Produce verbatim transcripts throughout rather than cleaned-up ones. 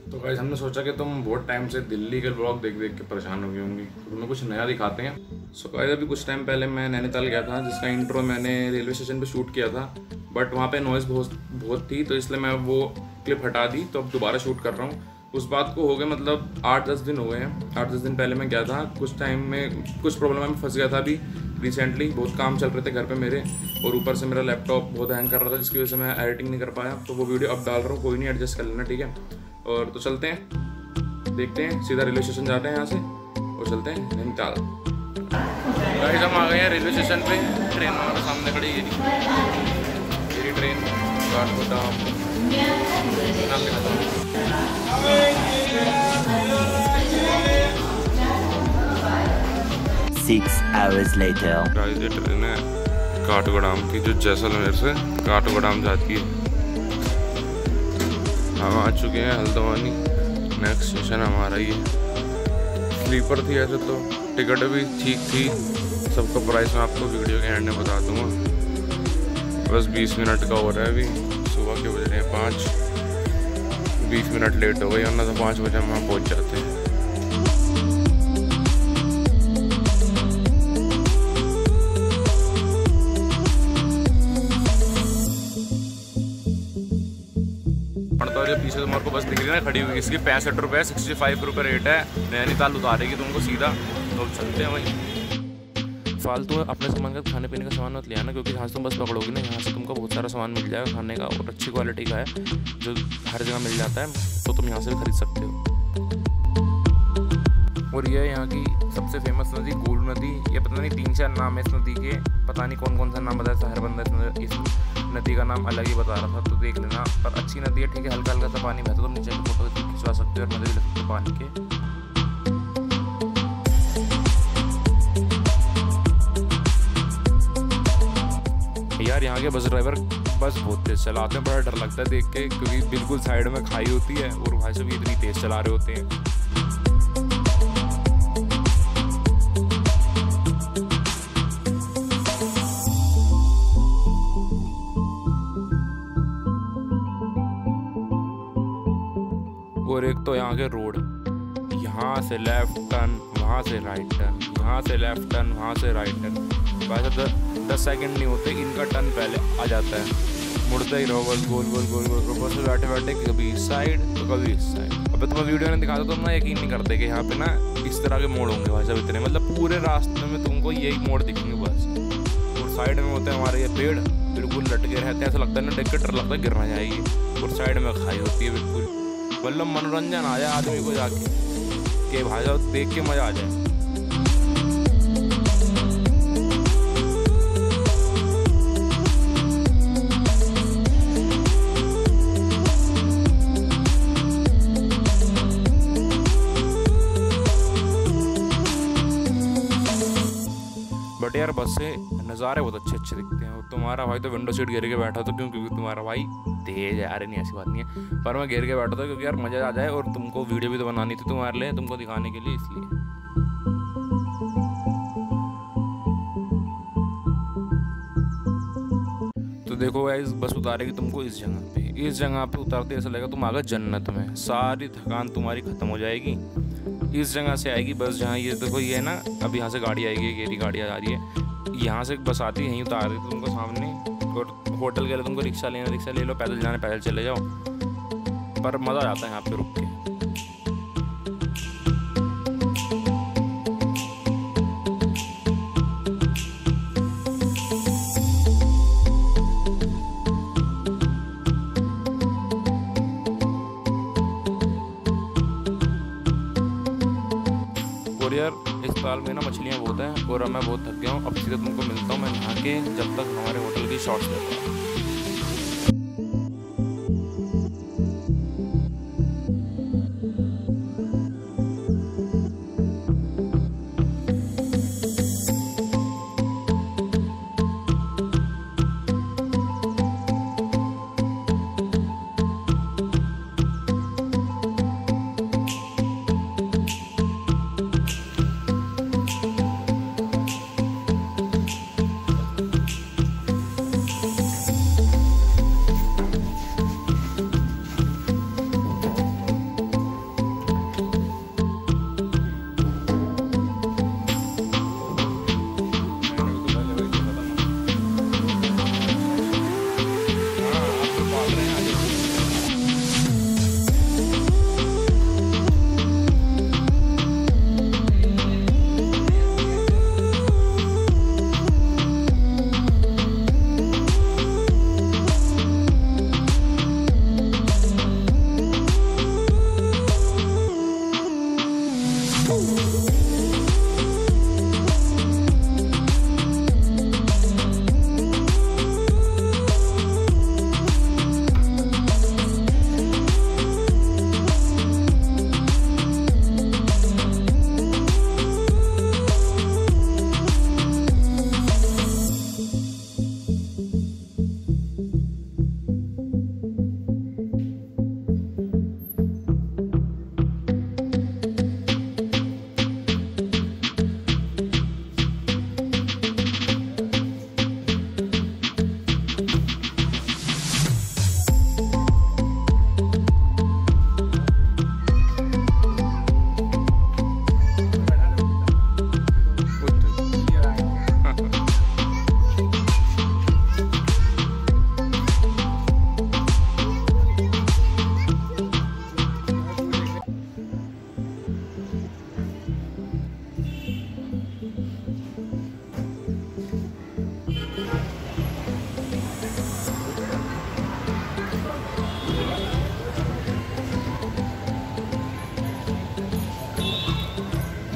तो गाइस हमने सोचा कि तुम बहुत टाइम से दिल्ली के ब्लॉग देख देख के परेशान हो गई होंगी, तो तुम्हें कुछ नया दिखाते हैं। सो गाइस अभी कुछ टाइम पहले मैं नैनीताल गया था, जिसका इंट्रो मैंने रेलवे स्टेशन पे शूट किया था, बट वहाँ पे नॉइज़ बहुत बहुत थी, तो इसलिए मैं वो क्लिप हटा दी। तो अब दोबारा शूट कर रहा हूँ। उस बात को हो गए मतलब आठ दस दिन हो गए हैं। आठ दस दिन पहले मैं गया था, कुछ टाइम में कुछ प्रॉब्लम में फंस गया था। अभी रिसेंटली बहुत काम चल रहे थे घर पे मेरे, और ऊपर से मेरा लैपटॉप बहुत हैंग कर रहा था, जिसकी वजह से मैं एडिटिंग नहीं कर पाया। तो वो वीडियो अब डाल रहा हूँ, कोई नहीं, एडजस्ट कर लेना, ठीक है। और तो चलते हैं, देखते हैं, सीधा रेलवे स्टेशन जाते हैं यहाँ से और चलते हैं नैनीताल। गाइस हम आ गए हैं रेलवे स्टेशन पे। ट्रेन हमारे सामने खड़ी है, मेरी train Kathgodam. Six hours later. Guys ये ट्रेन है काठगोदाम की, जो जैसलमेर से काठगोदाम जाती है। हम आ चुके हैं हल्द्वानी। नेक्स्ट स्टेशन हमारा ये स्लीपर थी ऐसे, तो टिकट भी ठीक थी। सबका प्राइस मैं आपको वीडियो के एंड में बता दूंगा। बस बीस मिनट का हो रहा है अभी, सुबह के बज रहे हैं पाँच। बीस मिनट लेट हो गई, वरना तो पाँच बजे हम वहाँ पहुँच जाते हैं। पीछे तुम्हारे को बस दिख रही है ना खड़ी हुई, इसकी पैंसठ रुपये सिक्सटी फाइव रुपये रेट है। नैनीताल उतारेगी तुमको सीधा। तो चलते हैं वहीं। फालतू अपने सामान का खाने पीने का सामान मत ले आना, क्योंकि यहाँ से तुम बस पकड़ोगी ना, यहाँ से तुमको बहुत सारा सामान मिल जाएगा खाने का, और अच्छी क्वालिटी का है, जो हर जगह मिल जाता है। तो तुम यहाँ से भी खरीद सकते हो। और ये यहाँ की सबसे फेमस नदी गोलू नदी। ये पता नहीं तीन चार नाम है इस नदी के, पता नहीं कौन कौन सा नाम बताया। हर बंदा इस नदी का नाम अलग ही बता रहा था, तो देख लेना। पर अच्छी नदी है, ठीक है। हल्का हल्का सा पानी बहता, तुम नीचे की फोटो खिंचवा सकते हो और मजे भी ले सकते हो पानी के। यार यहाँ के बस ड्राइवर बस बहुत तेज चलाते हैं, बड़ा डर लगता है देख के, क्योंकि बिल्कुल साइड में खाई होती है और भाई साहब इतनी तेज चला रहे होते हैं। और एक तो यहाँ के रोड, यहाँ से लेफ्ट टर्न, वहाँ से राइट टर्न, यहाँ से लेफ्ट टर्न, वहाँ से राइट टर्न। वैसे तो दस सेकंड नहीं होते, इनका टर्न पहले आ जाता है। मुड़ते ही रहो बस, गोल गोल गोल गोल बस में बैठे बैठे, कभी इस साइड तो कभी इस साइड। अब तुम्हें वीडियो में दिखाता तो तुम ना यकीन नहीं करते कि यहाँ पे ना इस तरह के मोड़ होंगे भाई साहब इतने, मतलब पूरे रास्ते में तुमको यही मोड़ दिखेंगे बस। और साइड में होते हैं हमारे ये पेड़, बिल्कुल लटके रहते हैं, ऐसा लगता है ना देख के डर लगता है गिरना जाएगी। और साइड में खाई होती है बिल्कुल, मतलब मनोरंजन आ जाए आदमी को जाके कि भाई साहब देख के मजा आ जाए। बट यार बस से नज़ारे बहुत अच्छे अच्छे दिखते हैं। तुम्हारा भाई तो विंडो सीट घेर के बैठा था, क्यों? क्योंकि तुम्हारा भाई तेज है। अरे नहीं ऐसी बात नहीं है, पर मैं घेर के बैठा था क्योंकि यार मज़ा आ जाए, और तुमको वीडियो भी तो बनानी थी तुम्हारे लिए, तुमको दिखाने के लिए, इसलिए। तो देखो गाइस बस उतारेगी तुमको इस जगह पे। इस जगह पे उतारते ऐसा लगेगा तुम आ गए जन्नत में, सारी थकान तुम्हारी ख़त्म हो जाएगी। इस जगह से आएगी बस, जहाँ ये देखो ये है ना, अब यहाँ से गाड़ी आएगी, गेरी गाड़ी आ रही है, यहाँ से बस आती है, यहीं उतार देती तुमको सामने। और होटल के लिए तुमको रिक्शा लेना, रिक्शा ले लो, पैदल जाना पैदल चले जाओ, पर मज़ा आ जाता है यहाँ पे रुक के। और यार इस ताल में ना मछलियाँ बहुत हैं, और अब मैं बहुत थक गया हूँ। अब सीधे तुमको मिलता हूँ मैं नहा के, जब तक हमारे होटल की शॉट्स लेता हूँ।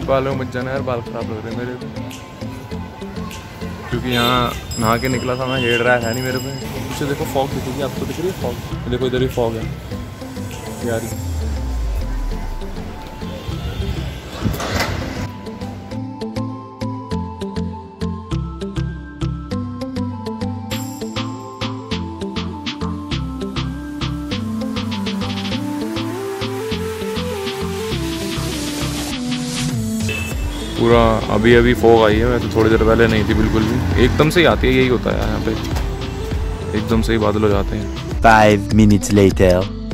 बालों में मत जाना यार, बाल खराब लग रहे हैं मेरे को, क्योंकि यहाँ नहा के निकला था मैं, हेयर ड्राई है नहीं मेरे पे। पीछे देखो फॉग दिखेगी आपको, दिख रही है फॉग, देखो इधर ही फॉग है यार। पूरा अभी अभी फॉग आई है, मैं तो थोड़ी देर पहले नहीं थी बिल्कुल भी, एकदम से ही आती है, यही होता है यहाँ पे, एकदम से ही बादल हो जाते हैं। Five minutes later.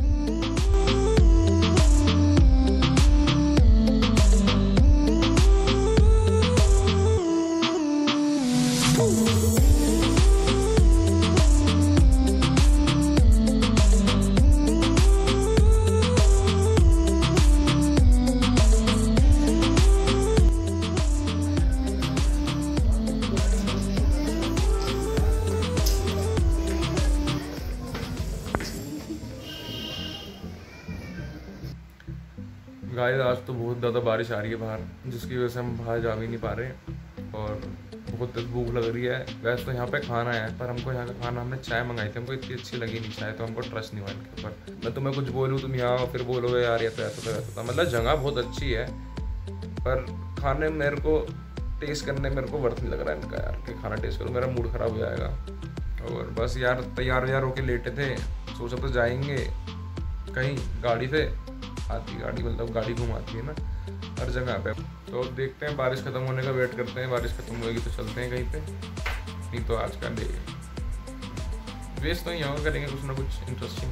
गाइस आज तो बहुत ज़्यादा बारिश आ रही है बाहर, जिसकी वजह से हम बाहर जा भी नहीं पा रहे और बहुत तेज भूख लग रही है। वैसे तो यहाँ पे खाना है, पर हमको यहाँ का खाना, हमने चाय मंगाई थी, हमको इतनी अच्छी लगी नहीं चाय, तो हमको ट्रस्ट नहीं हुआ इनके ऊपर। मैं तुम्हें कुछ बोलूँ तुम यहाँ फिर बोलोगे यार ये तो ऐसा तो ऐसा था। मतलब जगह बहुत अच्छी है, पर खाने मेरे को टेस्ट करने मेरे को वर्थ नहीं लग रहा है इनका यार, कि खाना टेस्ट करूँ, मेरा मूड ख़राब हो जाएगा। और बस यार तैयार व्यार होके लेटे थे, सोचा तो जाएंगे कहीं, गाड़ी से आती गाड़ी, मतलब गाड़ी घुमाती है ना हर जगह पे। तो अब देखते हैं, बारिश खत्म होने का वेट करते हैं, बारिश खत्म होगी तो चलते हैं कहीं पे, नहीं तो आज का डे वेस्ट नहीं होगा, करेंगे कुछ ना कुछ इंटरेस्टिंग।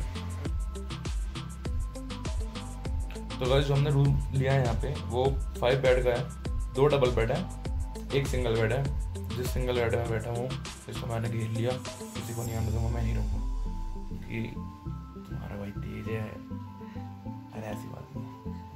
तो गाइस जो हमने रूम लिया है यहाँ पे वो फाइव बेड का है, दो डबल बेड है, एक सिंगल बेड है। जिस सिंगल बेड में बैठा हूँ इसको मैंने घेर लिया, किसी को नहीं आने दूंगा, मैं नहीं रहूँगा क्योंकि तुम्हारा भाई तेज है। अरे ऐसी बात नहीं,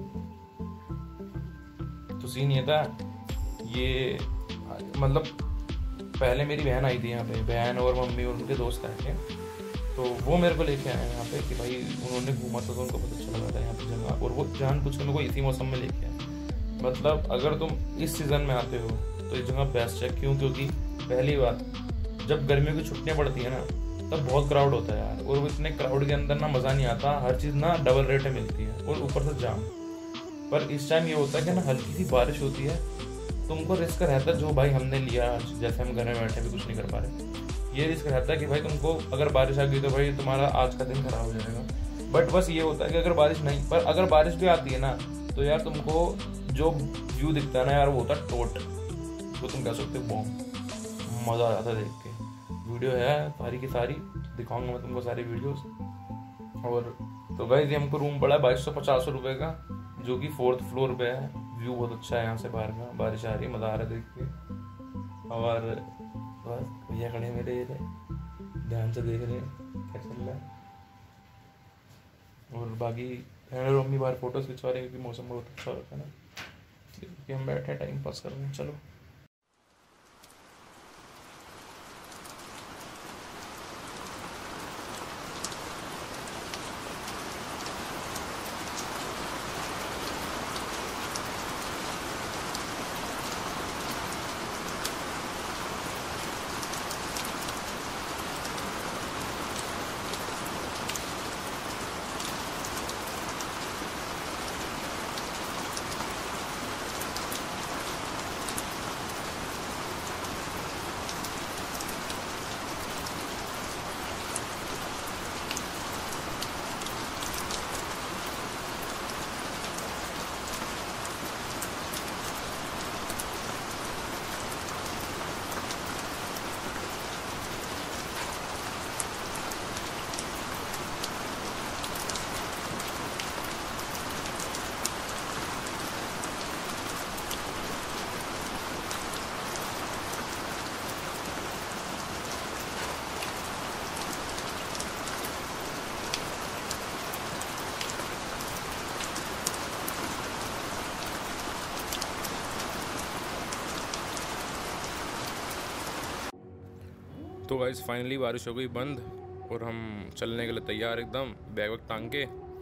तो सीन ये था, ये मतलब पहले मेरी बहन आई थी यहाँ पे, बहन और मम्मी और उनके दोस्त आए थे, तो वो मेरे को लेके आए यहाँ पे कि भाई उन्होंने घूमा था तो उनको बहुत अच्छा लगा था यहाँ पे जगह, और वो जान पूछ के मेरे को इसी मौसम में लेके आए। मतलब अगर तुम इस सीज़न में आते हो तो ये जगह बेस्ट है। क्यों? क्योंकि पहली बात, जब गर्मियों की छुट्टियाँ पड़ती है ना तब बहुत क्राउड होता है यार, और वो इतने क्राउड के अंदर ना मज़ा नहीं आता, हर चीज़ ना डबल रेट में मिलती है और ऊपर से जाम। पर इस टाइम ये होता है कि ना हल्की सी बारिश होती है, तुमको रिस्क रहता है, जो भाई हमने लिया, जैसे हम घर में बैठे भी कुछ नहीं कर पा रहे, ये रिस्क रहता है कि भाई तुमको अगर बारिश आ गई तो भाई तुम्हारा आज का दिन खराब हो जाएगा। बट बस ये होता है कि अगर बारिश नहीं, पर अगर बारिश भी आती है ना तो यार तुमको जो व्यू दिखता है ना यार वो होता है टोट, वो तुम कह सकते हो बॉम्ब, मज़ा आ जाता है देख के। वीडियो है सारी की सारी, दिखाऊंगा मैं तुमको सारी वीडियोस। और तो गाइस ये हमको रूम पड़ा है बाईस सौ पचास रुपये का, जो कि फोर्थ फ्लोर पे है। व्यू बहुत अच्छा है यहाँ से बाहर का, बारिश आ रही है, मज़ा आ रहा है देख के। और बस भैया खड़े मेरे ये ध्यान से देख रहे हैं क्या चल रहा है, और बाकी मम्मी बाहर फोटोज खिंचवा रहे हैं क्योंकि मौसम बहुत अच्छा होता है ना, क्योंकि हम बैठे टाइम पास कर रहे हैं। चलो तो गाइस फाइनली बारिश हो गई बंद और हम चलने के लिए तैयार एकदम, बैग वैग टांग के।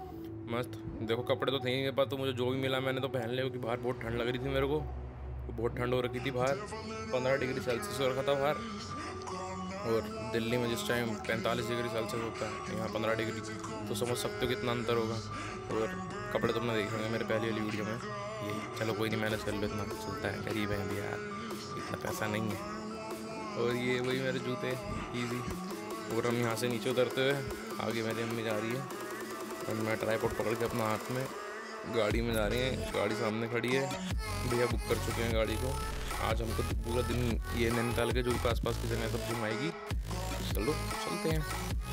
मस्त। देखो कपड़े तो थे ही मेरे पास, तो मुझे जो भी मिला मैंने तो पहन लिया, क्योंकि बाहर बहुत ठंड लग रही थी मेरे को। तो बहुत ठंड हो रखी थी बाहर, पंद्रह डिग्री सेल्सियस हो रखा था बाहर। और दिल्ली में जिस टाइम पैंतालीस डिग्री सेल्सियस होता है, यहाँ पंद्रह डिग्री, तो समझ सकते हो कितना अंतर होगा। और कपड़े तुमने देखे होंगे मेरे पहली वाली वीडियो में। यही चलो कोई नहीं, मैंने चल लो, इतना चलता है, गरीब है अभी यार, इतना पैसा नहीं है। और ये वही मेरे जूते ईजी। और हम यहाँ से नीचे उतरते हुए आगे मेरी अम्मी जा रही है, और मैं ट्राइपॉड पकड़ के अपना हाथ में गाड़ी में जा रही है। गाड़ी सामने खड़ी है, भैया बुक कर चुके हैं गाड़ी को। आज हमको पूरा दिन ये नैनीताल के जो भी आस पास की जगह सब घुमाएगी। चलो चलते हैं।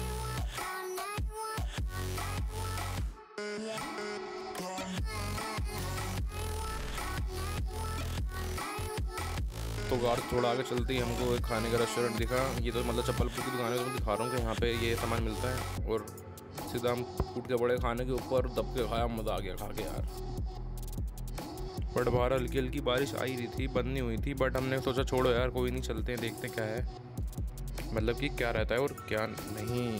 तो गाड़ थोड़ा आगे चलते ही हमको एक खाने का रेस्टोरेंट दिखा। ये तो मतलब चप्पल की दुकान है, तो मैं दिखा रहा हूँ कि यहाँ पे ये सामान मिलता है। और सीधा हम फूट के बड़े खाने के ऊपर दब के खाया, मज़ा आ गया खा के यार। बट बाहर हल्की हल्की बारिश आ ही रही थी, बंद नहीं हुई थी, बट हमने सोचा छोड़ो यार कोई नहीं, चलते हैं देखते क्या है, मतलब कि क्या रहता है और क्या नहीं।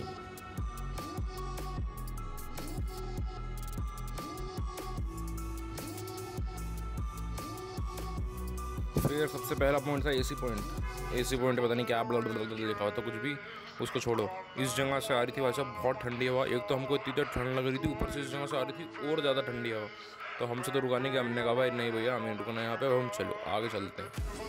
फिर सबसे पहला पॉइंट था एसी पॉइंट। एसी पॉइंट पता नहीं क्या ब्लड ब्लड लिखा हुआ था, कुछ भी, उसको छोड़ो। इस जगह से आ रही थी भाई साहब बहुत ठंडी हवा। एक तो हमको इतनी देर ठंड लग रही थी, ऊपर से इस जगह से आ रही थी और ज़्यादा ठंडी हवा। तो हमसे तो रुका नहीं, कि हमने कहा भाई नहीं भैया हमें रुकना है यहाँ पे, हम चलो आगे चलते हैं।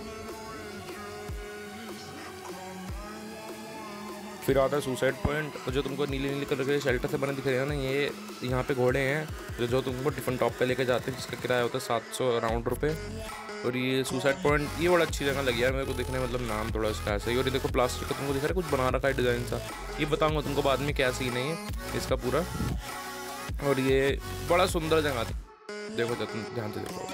फिर आता है सुसाइड पॉइंट। तो जो तुमको नीले नीले कलर के शेल्टर से बने दिख रहे हैं ना, ये यहाँ पे घोड़े हैं जो जो तुमको टिफिन टॉप पे लेके जाते हैं, जिसका किराया होता है सात सौ अराउंड रुपये। और ये सुसाइड पॉइंट, ये बड़ा अच्छी जगह लगी यार मेरे को देखने, मतलब नाम थोड़ा इसका ऐसा ही। और ये देखो प्लास्टिक का तुमको दिख रहा है कुछ बना रखा है डिज़ाइन सा, ये बताऊँगा तुमको बाद में क्या सीन है ये इसका पूरा। और ये बड़ा सुंदर जगह थी, देखो जब तुम ध्यान से देखो।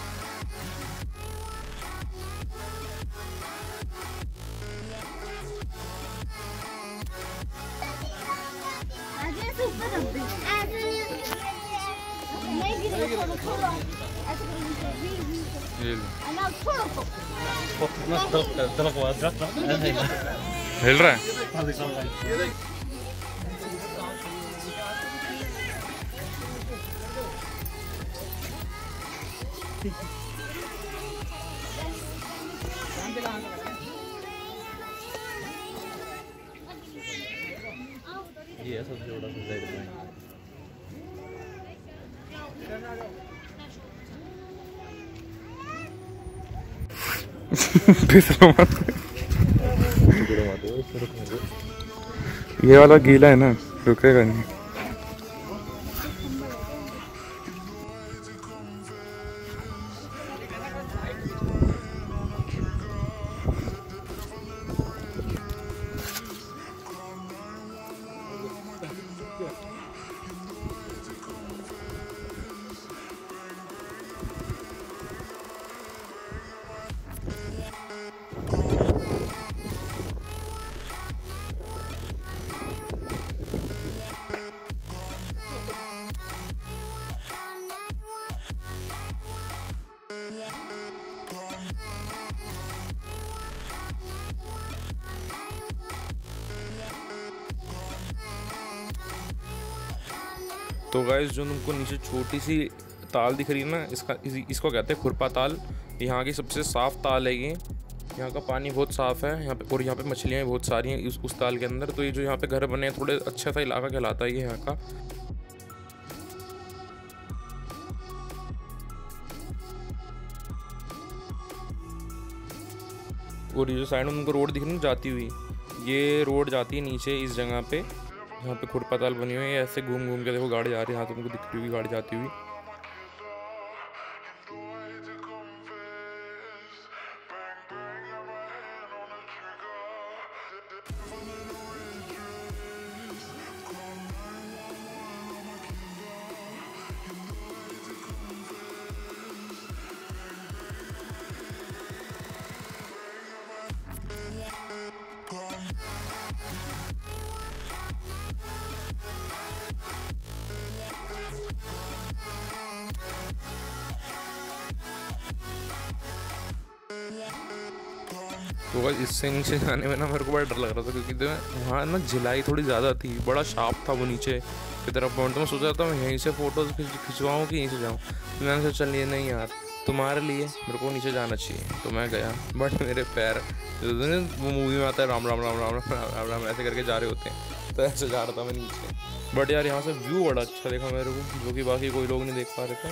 हिल रहा है। ये सबसे बड़ा सुसाइड पॉइंट। ये वाला गीला है ना, रुकेगा नहीं। तो गाइस जो तुमको नीचे छोटी सी ताल दिख रही है ना, इसका इस, इसको कहते हैं खुरपा ताल। यहाँ की सबसे साफ़ ताल है ये। यहाँ का पानी बहुत साफ़ है यहाँ पे, और यहाँ पे मछलियाँ बहुत सारी हैं उस, उस ताल के अंदर। तो ये जो यहाँ पे घर बने हैं, थोड़े अच्छा सा इलाका कहलाता है ये यहाँ का। और ये जो साइड में तुमको रोड दिख रही है जाती हुई, ये रोड जाती है नीचे इस जगह पे, यहाँ पे खुरपा ताल बनी हुई है। ऐसे घूम घूम के देखो गाड़ी जा रही है, यहाँ तुमको दिख रही हुई गाड़ी जाती हुई। तो बस इससे नीचे जाने में ना मेरे को बड़ा डर लग रहा था, क्योंकि वहाँ ना झिलाई थोड़ी ज़्यादा थी, बड़ा शार्प था वो नीचे। की तरफ पहुँच। तो मैं सोचा था मैं यहीं से फ़ोटो खिंचवाऊँ कि यहीं से जाऊँ। तो मैंने सोचा चलिए नहीं यार, तुम्हारे लिए मेरे को नीचे जाना चाहिए। तो मैं गया, बट मेरे पैर, वो मूवी में आता है राम राम राम राम राम राम राम ऐसे करके जा रहे होते हैं, तो ऐसे जा रहा था मैं नीचे। बट यार यहाँ से व्यू बड़ा अच्छा देखा मेरे को, जो कि बाकी कोई लोग नहीं देख पा रहे थे।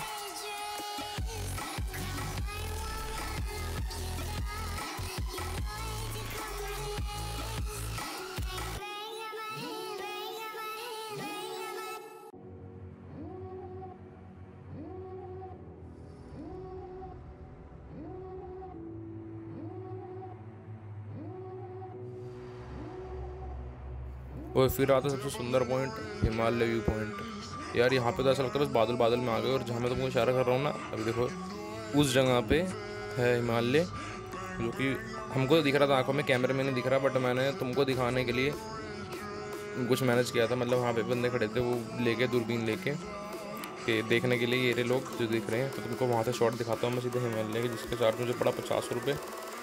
और फिर आता सबसे सुंदर पॉइंट, हिमालय व्यू पॉइंट। यार यहाँ पे तो ऐसा लगता है बस बादल बादल में आ गए। और जहाँ मैं तुमको इशारा कर रहा हूँ ना, अभी देखो उस जगह पे है हिमालय, जो कि हमको दिख रहा था आंखों में, कैमरे में नहीं दिख रहा, बट मैंने तुमको दिखाने के लिए कुछ मैनेज किया था। मतलब वहाँ पे बंदे खड़े थे, वो लेके दूरबीन लेके कि देखने के लिए ये लोग जो दिख रहे हैं। तो तुमको वहाँ से शॉट दिखाता हूँ मैं सीधे हिमालय के, जिसके चार्ज मुझे पड़ा पचास रुपये।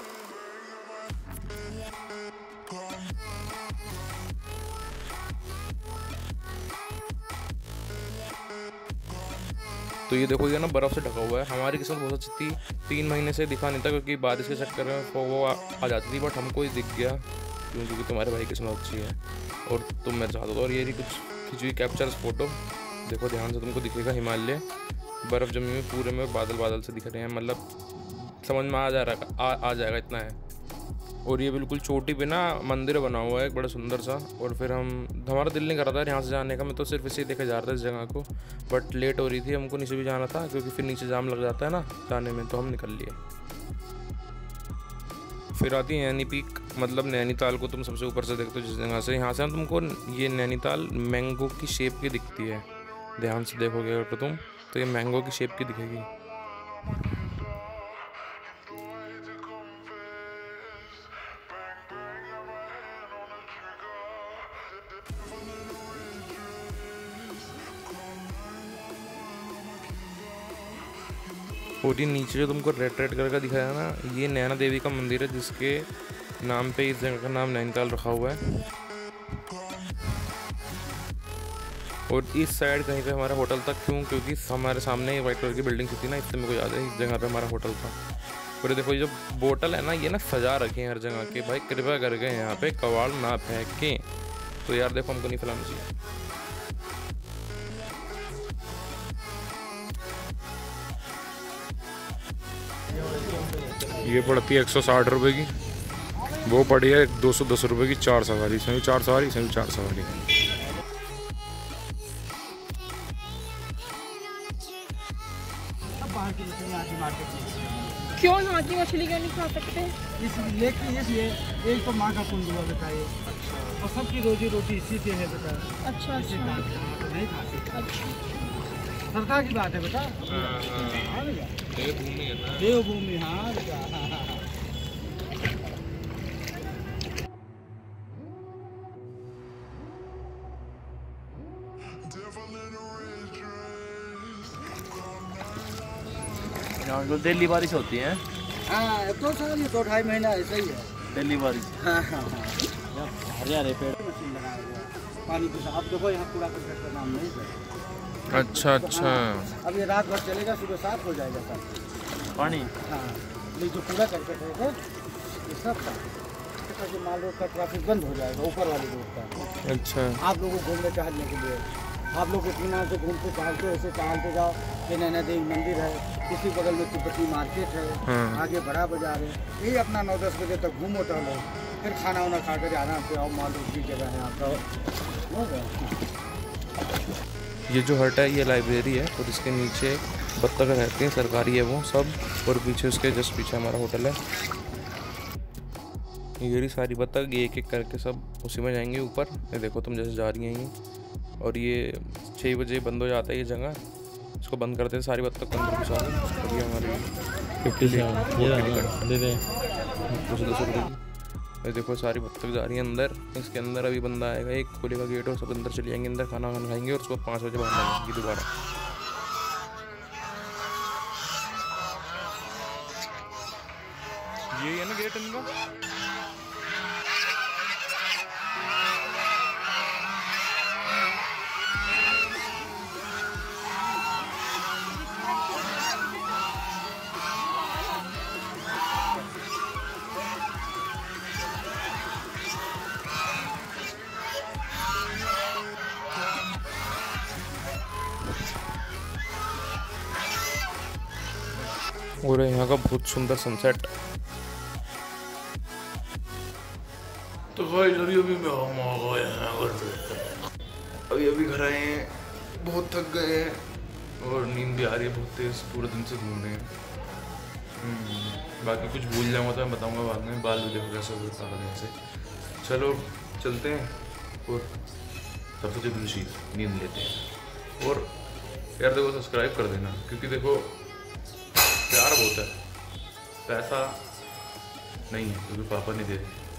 तो ये देखो ये ना बर्फ़ से ढका हुआ है। हमारी किस्मत बहुत अच्छी थी, तीन महीने से दिखा नहीं था क्योंकि बारिश के चक्कर में वो आ, आ जाती थी, बट हमको ही दिख गया क्योंकि तुम्हारे भाई की किस्मत अच्छी है और तुम मेरे साथ हो। और ये कुछ खिंची हुई कैप्चर्स फोटो देखो ध्यान से, तुमको दिखेगा हिमालय बर्फ़ जमी हुई पूरे में, बादल बादल से दिख रहे हैं, मतलब समझ में आ जा रहा आ, आ जाएगा इतना है। और ये बिल्कुल चोटी पे ना मंदिर बना हुआ है एक बड़ा सुंदर सा। और फिर हम हमारा दिल नहीं कर रहा था यहाँ से जाने का, मैं तो सिर्फ इसे देखे जा रहा था इस जगह को, बट लेट हो रही थी, हमको नीचे भी जाना था क्योंकि फिर नीचे जाम लग जाता है ना जाने में, तो हम निकल लिए। फिर आती है नैनी पीक, मतलब नैनीताल को तुम सबसे ऊपर से देखते हो जिस जगह से, यहाँ से हम तुमको ये नैनीताल मैंगो की शेप की दिखती है। ध्यान से देखोगे अगर तुम तो ये मैंगो की शेप की दिखेगी। और ये नीचे जो तुमको रेड रेड कलर का दिखाया ना, ये नैना देवी का मंदिर है, जिसके नाम पे इस जगह का नाम नैनीताल रखा हुआ है। और इस साइड कहीं पे हमारा होटल था, क्यों? क्योंकि हमारे सामने वाइट कलर की बिल्डिंग थी ना, इससे मेरे को याद है इस जगह पे हमारा होटल था। और देखो ये जो बोतल है ना, ये ना सजा रखे हैं हर जगह के, भाई कृपया करके यहाँ पे कबाड़ ना फेंकें। तो यार देखो हमको नहीं फैलाना चाहिए। ये पड़ती है एक सौ साठ रुपये की, वो पड़ी है दो सौ दस रुपये की चार सवारी, इसमें भी चार सवारी, इसमें भी चार सवारी। क्यों यहाँ की मछली क्यों नहीं खा सकते? इसलिए कि इसलिए एक तो माँ का पुण्य हुआ बेटा ये, और सबकी रोजी रोटी इसी से है बेटा। अच्छा अच्छा नहीं खाते। अच्छा सरकार की बात है बेटा। हाँ भैया, देवभूमि है ना, देवभूमि। हाँ बेटा। यहाँ तो दिल्ली बारिश होती है। हाँ तो सर ये दो ढाई महीना ऐसा ही है दिल्ली बारिश। हाँ हाँ हाँ हरे हरे पेड़ मशीन लगाया हुआ, पानी को आप देखो यहाँ कूड़ा करकट का नाम नहीं है। अच्छा अच्छा। अब ये रात भर चलेगा, सुबह साफ हो जाएगा सर पानी। हाँ ये जो कूड़ा करकट है ये सब था, ताकि माल रोड का ट्रैफिक बंद हो जाएगा, ऊपर वाले रोड का। अच्छा, आप लोगों को घूमने टहलने के लिए, आप लोग इतना से घूमते टहलते ऐसे टहलते जाओ कि नैना देवी मंदिर है, इसी बगल में तिब्बती मार्केट है, हाँ। आगे बड़ा बाजार है। यही अपना नौ दस बजे तक घूमो टहलो, फिर खाना वाना खा कर आराम से आओ, माल रोड की जगह है आपका। ये जो हट है ये लाइब्रेरी है, और इसके नीचे बत्तख रहते हैं, सरकारी है वो सब, और पीछे उसके जस्ट पीछे हमारा होटल है। ये रही सारी बत्तख, एक एक करके सब उसी में जाएंगे ऊपर। ये देखो तुम जैसे जा रही हैं ये, और ये छः बजे बंद हो जाता है ये जगह, इसको बंद करते हैं सारी बत्तख अंदर घुसा के। और ये हमारी फिफ्टी दो सौ दस रुपये की। ये देखो सारी बत्तख जा रही है अंदर, इसके अंदर अभी बंदा आएगा, एक खुलेगा गेट और सब अंदर चले जाएंगे, अंदर खाना वाना खाएंगे और उसको पाँच बजे बाहर आएंगे दोबारा। ये है ना गेट इनका। और यहाँ का बहुत सुंदर सनसेट। तो गाइस अभी अभी मैं आ गए हैं घर पे, अभी अभी घर आए हैं, बहुत थक गए हैं और नींद भी आ रही है बहुत तेज, पूरे दिन से घूम रहे हैं। बाकी कुछ भूल जाऊंगा तो मैं बताऊंगा बाद में, बाल भी देखो कैसे होता है से। चलो चलते हैं और सबसे जरूरी चीज़ नींद लेते हैं। और यार देखो सब्सक्राइब कर देना, क्योंकि देखो प्यार बहुत है, पैसा नहीं है क्योंकि पापा नहीं दे रहे।